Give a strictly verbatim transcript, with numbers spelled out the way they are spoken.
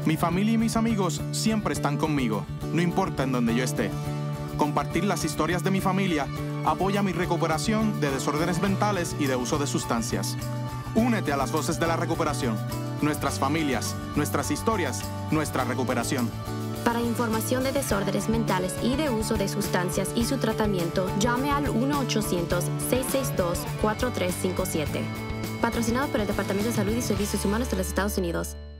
Mi familia y mis amigos siempre están conmigo, no importa en donde yo esté. Compartir las historias de mi familia apoya mi recuperación de desórdenes mentales y de uso de sustancias. Únete a las voces de la recuperación. Nuestras familias, nuestras historias, nuestra recuperación. Para información de desórdenes mentales y de uso de sustancias y su tratamiento, llame al uno ochocientos, seis seis dos, cuatro tres cinco siete. Patrocinado por el Departamento de Salud y Servicios Humanos de los Estados Unidos.